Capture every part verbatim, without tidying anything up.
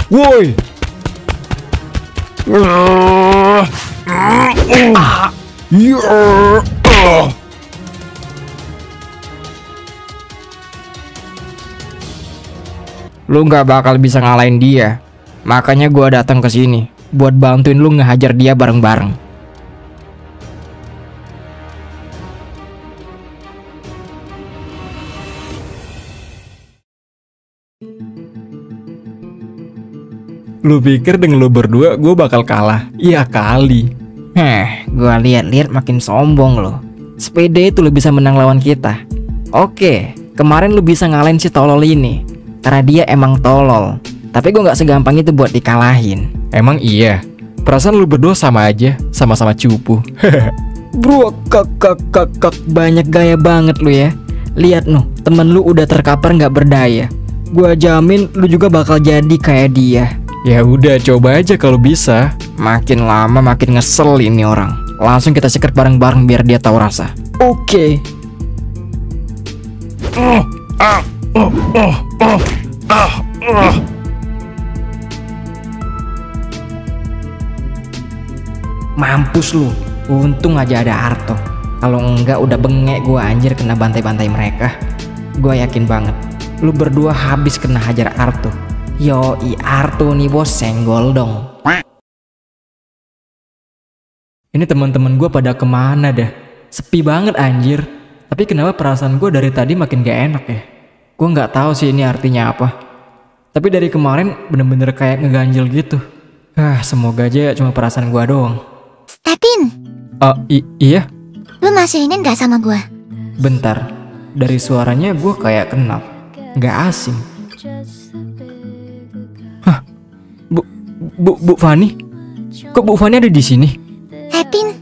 Woi. Ah. Yeah. Ah. Lu nggak bakal bisa ngalahin dia. Makanya gua datang ke sini buat bantuin lu ngehajar dia bareng-bareng. Lu pikir dengan lu berdua gue bakal kalah? Iya kali. Heh, gua lihat-lihat makin sombong lo. Sepede itu lu bisa menang lawan kita. Oke, kemarin lu bisa ngalahin si tolol ini karena dia emang tolol. Tapi gue nggak segampang itu buat dikalahin. Emang iya. Perasaan lu berdua sama aja, sama-sama cupu. Bro, kak kak kak kak banyak gaya banget lu ya. Lihat noh, temen lu udah terkapar nggak berdaya. Gua jamin lu juga bakal jadi kayak dia. Ya udah, coba aja kalau bisa. Makin lama makin ngesel ini orang. Langsung kita sikat bareng-bareng biar dia tahu rasa. Oke. Oh, ah, oh, oh, oh, ah, oh. Mampus lu. Untung aja ada Arto. Kalau enggak udah bengek gua anjir kena bantai-bantai mereka. Gua yakin banget lu berdua habis kena hajar Arto. Yoi, Arto nih bos, senggol dong. Ini teman-teman gue pada kemana dah? Sepi banget anjir. Tapi kenapa perasaan gue dari tadi makin gak enak ya? Gue nggak tahu sih ini artinya apa. Tapi dari kemarin bener-bener kayak ngeganjel gitu. Ah, semoga aja cuma perasaan gue doang. Epin, Oh, iya? lu masih ingin gak sama gue? Bentar, dari suaranya gue kayak kenal. Gak asing. Hah? Bu, Bu, Bu Fani? Kok Bu Fani ada di sini? Epin,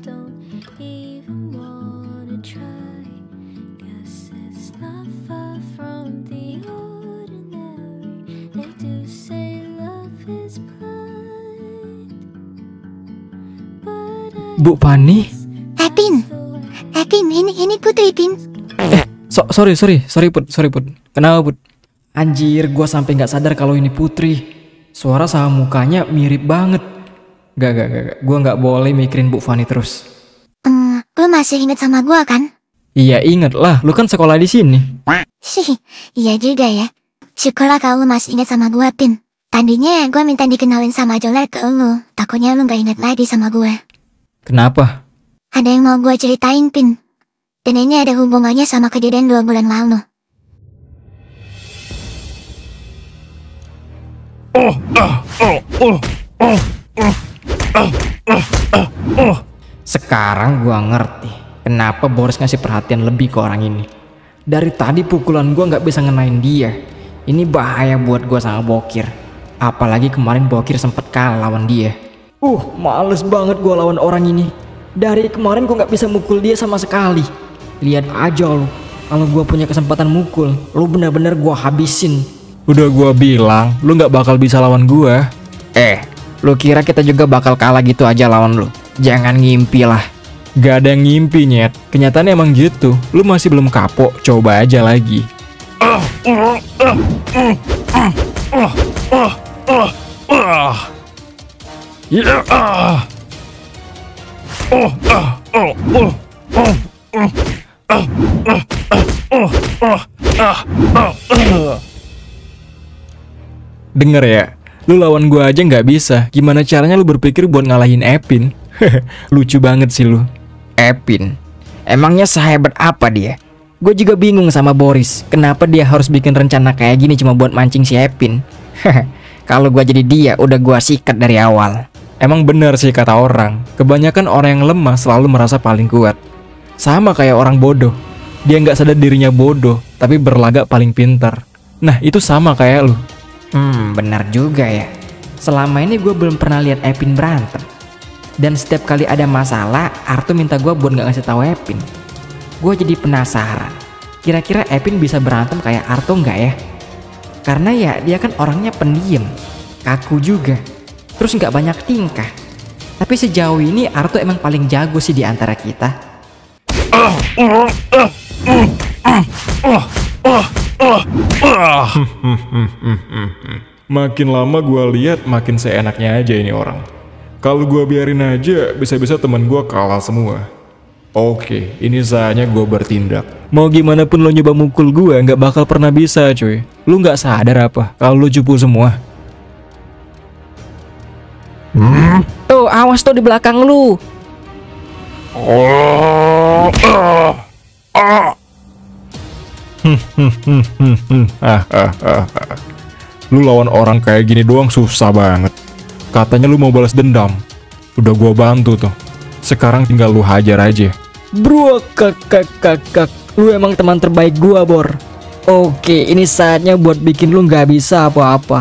Bu Fani? Epin, Epin, ini ini Putri, Pin. Eh, so, sorry, sorry, sorry Put, sorry Put. Kenapa Put? Anjir, gue sampai nggak sadar kalau ini Putri. Suara sama mukanya mirip banget. Gak, gak, gak, gak. Gue nggak boleh mikirin Bu Fani terus. Hmm, lu masih inget sama gue kan? Iya inget lah, lu kan sekolah di sini. Sih, iya juga ya. Syukurlah kalau lu masih inget sama gue, Pin. Tadinya gue minta dikenalin sama Jolet ke lu. Takutnya lu gak inget lagi sama gue. Kenapa? Ada yang mau gue ceritain, Pin. Dan ini ada hubungannya sama kejadian dua bulan lalu. Oh, ah, oh, oh, oh, oh, ah, ah, ah, oh. Sekarang gua ngerti kenapa Boris ngasih perhatian lebih ke orang ini. Dari tadi pukulan gua nggak bisa ngenain dia. Ini bahaya buat gua sama Bokir. Apalagi kemarin Bokir sempet kalah lawan dia. Uh, males banget gua lawan orang ini. Dari kemarin gua nggak bisa mukul dia sama sekali. Lihat aja lu, kalau gua punya kesempatan mukul, lu bener-bener gua habisin. Udah gua bilang, lu nggak bakal bisa lawan gua. Eh, lu kira kita juga bakal kalah gitu aja lawan lu? Jangan ngimpi lah. Gak ada yang ngimpi nyet. Kenyataannya emang gitu. Lu masih belum kapok, coba aja lagi. Ah, ah, ah, ah, ah, ah, ah, ah, ah. Ya, ah. Oh, ah, oh, oh, oh, oh, ah, ah, ah, oh, ah, ah, ah, ah. Denger ya, lu lawan gua aja nggak bisa. Gimana caranya lu berpikir buat ngalahin Epin? Lucu banget sih lu. Epin, emangnya sehebat apa dia? Gue juga bingung sama Boris. Kenapa dia harus bikin rencana kayak gini cuma buat mancing si Epin? Kalau gue jadi dia, udah gue sikat dari awal. Emang bener sih kata orang. Kebanyakan orang yang lemah selalu merasa paling kuat. Sama kayak orang bodoh. Dia nggak sadar dirinya bodoh, tapi berlagak paling pintar. Nah itu sama kayak lu. Hmm, benar juga ya. Selama ini gue belum pernah lihat Epin berantem. Dan setiap kali ada masalah, Arto minta gue buat gak ngasih tahu Epin. Gue jadi penasaran, kira-kira Epin bisa berantem kayak Arto nggak ya? Karena ya dia kan orangnya pendiam, kaku juga, terus nggak banyak tingkah. Tapi sejauh ini Arto emang paling jago sih di antara kita. Makin lama gue lihat makin seenaknya aja ini orang. Kalau gue biarin aja, bisa-bisa teman gue kalah semua. Oke, ini saatnya gue bertindak. Mau gimana pun lo nyoba mukul gue, nggak bakal pernah bisa cuy. Lu nggak sadar apa kalau lu cupu semua? Hmm? Tuh, awas tuh di belakang lu. Oh, ah, ah. Lu lawan orang kayak gini doang susah banget. Katanya lu mau balas dendam. Udah gua bantu tuh. Sekarang tinggal lu hajar aja. Bro, kak kak kak kak. Lu emang teman terbaik gua, Bor. Oke, ini saatnya buat bikin lu nggak bisa apa-apa.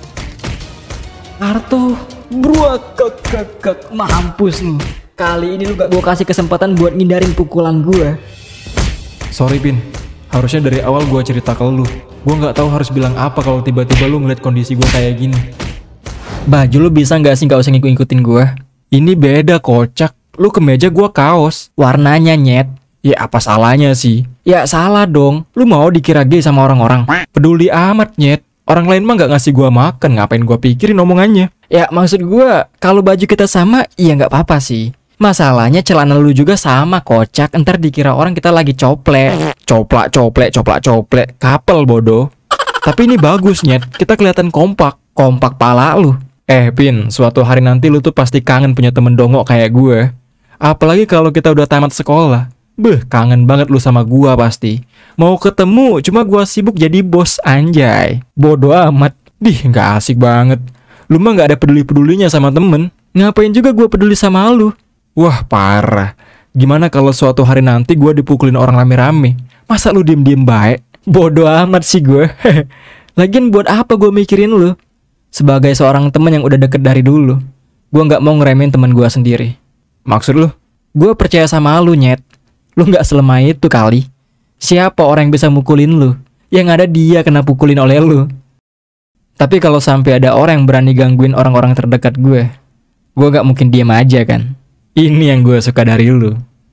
Arto, bro, kak kak kak. Mampus lu. Kali ini lu gak gua kasih kesempatan buat ngindarin pukulan gua. Sorry Pin, harusnya dari awal gua cerita ke lu. Gua nggak tahu harus bilang apa kalau tiba-tiba lu ngeliat kondisi gua kayak gini. Baju lu bisa nggak sih nggak usah ngikut-ngikutin gua? Ini beda kocak. Lu kemeja gua kaos. Warnanya nyet. Ya apa salahnya sih? Ya salah dong. Lu mau dikira gay sama orang-orang? Peduli amat nyet. Orang lain mah nggak ngasih gua makan, ngapain gua pikirin omongannya? Ya maksud gua kalau baju kita sama, iya nggak apa-apa sih. Masalahnya celana lu juga sama kocak. Ntar dikira orang kita lagi coplek. Coplak coplek coplak coplek. Couple bodoh. Tapi ini bagus nyet. Kita kelihatan kompak. Kompak pala lu. Eh Pin, suatu hari nanti lu tuh pasti kangen punya temen dongok kayak gue. Apalagi kalau kita udah tamat sekolah. Beh, kangen banget lu sama gua pasti. Mau ketemu, cuma gua sibuk jadi bos, anjay. Bodoh amat. Dih, gak asik banget. Lu mah gak ada peduli-pedulinya sama temen. Ngapain juga gua peduli sama lu? Wah, parah. Gimana kalau suatu hari nanti gua dipukulin orang rame-rame? Masa lu diem-diem baik? Bodoh amat sih gue. Lagian buat apa gue mikirin lu? Sebagai seorang temen yang udah deket dari dulu, gue gak mau ngeremehin temen gue sendiri. Maksud lu? Gue percaya sama lu nyet. Lu gak selemah itu kali. Siapa orang yang bisa mukulin lu? Yang ada dia kena pukulin oleh lu. Tapi kalau sampai ada orang yang berani gangguin orang-orang terdekat gue, gue gak mungkin diam aja kan. Ini yang gue suka dari lu.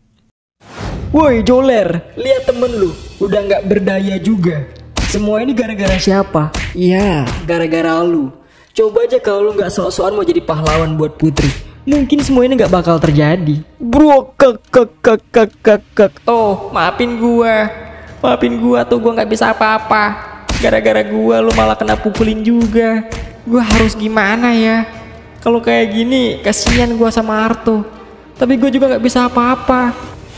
Woi Joler, lihat temen lu, udah gak berdaya juga. Semua ini gara-gara siapa? Iya, gara-gara lu. Coba aja kalau lu gak sok-sokan mau jadi pahlawan buat Putri, mungkin semua ini gak bakal terjadi. Bro, kek kek kek kek kek kek. Oh, maafin gua. Maafin gua tuh, gua gak bisa apa-apa. Gara-gara gua lu malah kena pukulin juga. Gua harus gimana ya? Kalau kayak gini, kasihan gua sama Arto. Tapi gua juga gak bisa apa-apa.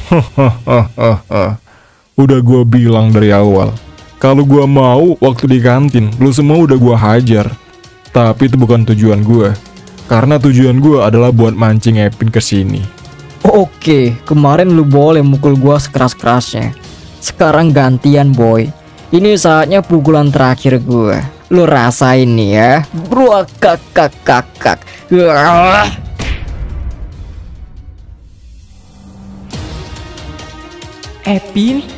Udah gua bilang dari awal. Kalau gua mau waktu di kantin, lu semua udah gua hajar. Tapi itu bukan tujuan gua. Karena tujuan gua adalah buat mancing Epin ke sini. Oke, kemarin lu boleh mukul gua sekeras-kerasnya. Sekarang gantian boy. Ini saatnya pukulan terakhir gua. Lu rasain nih ya. Bro, kak kak kak kak. Epin,